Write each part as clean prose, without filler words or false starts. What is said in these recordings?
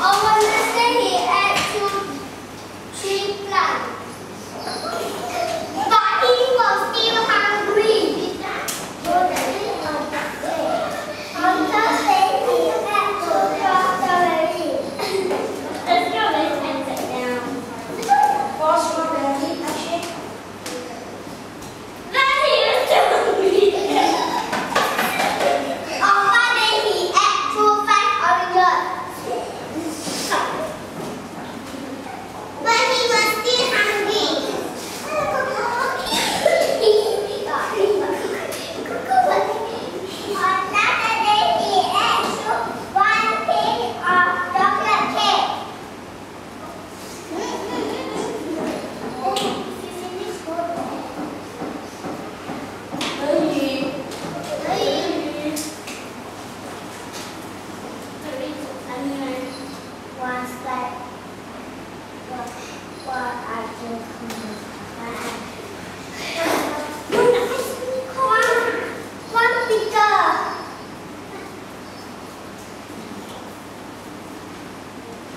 On Wednesday, he ate 3 plants. But he was still hungry. On Thursday, he ate 2 strawberries. Let's go and sit down. 4 strawberries, actually. Then he was still hungry. On Friday, he ate 2 fat oranges. But he was still hungry. On Saturday, he ate 1 piece of chocolate cake.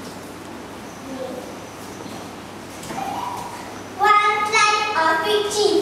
One slice of big cheese.